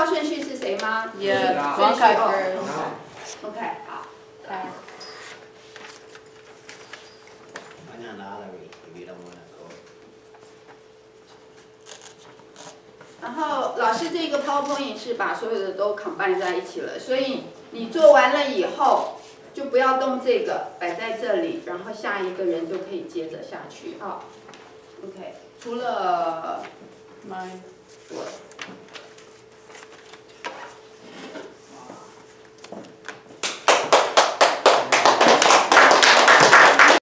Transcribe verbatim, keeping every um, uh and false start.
道顺序是谁吗 ？Yeah, 顺 Wang 序 first. OK， 好。 Find another way if you don't wanna go. 然后老师这个 PowerPoint 是把所有的都 combine 在一起了，所以你做完了以后，就不要动这个，摆在这里，然后下一个人就可以接着下去啊。OK， 除了 Mine.